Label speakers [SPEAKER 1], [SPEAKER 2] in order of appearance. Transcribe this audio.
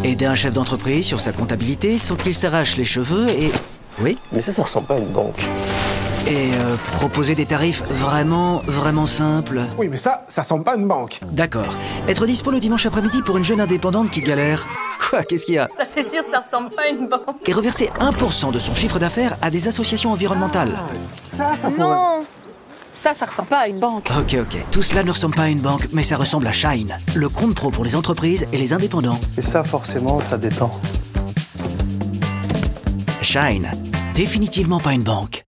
[SPEAKER 1] Aider un chef d'entreprise sur sa comptabilité sans qu'il s'arrache les cheveux et... Oui?
[SPEAKER 2] Mais ça ressemble pas à une banque.
[SPEAKER 1] Et proposer des tarifs vraiment simples.
[SPEAKER 3] Oui, mais ça ressemble pas à une banque.
[SPEAKER 1] D'accord. Être dispo le dimanche après-midi pour une jeune indépendante qui galère. Quoi? Qu'est-ce qu'il y a?
[SPEAKER 4] Ça, c'est sûr, ça ressemble pas à une banque.
[SPEAKER 1] Et reverser 1% de son chiffre d'affaires à des associations environnementales.
[SPEAKER 3] Ça pourrait...
[SPEAKER 4] Non, ça ressemble pas à une banque.
[SPEAKER 1] Ok. Tout cela ne ressemble pas à une banque, mais ça ressemble à Shine, le compte pro pour les entreprises et les indépendants.
[SPEAKER 2] Et ça, forcément, ça détend.
[SPEAKER 1] Shine, définitivement pas une banque.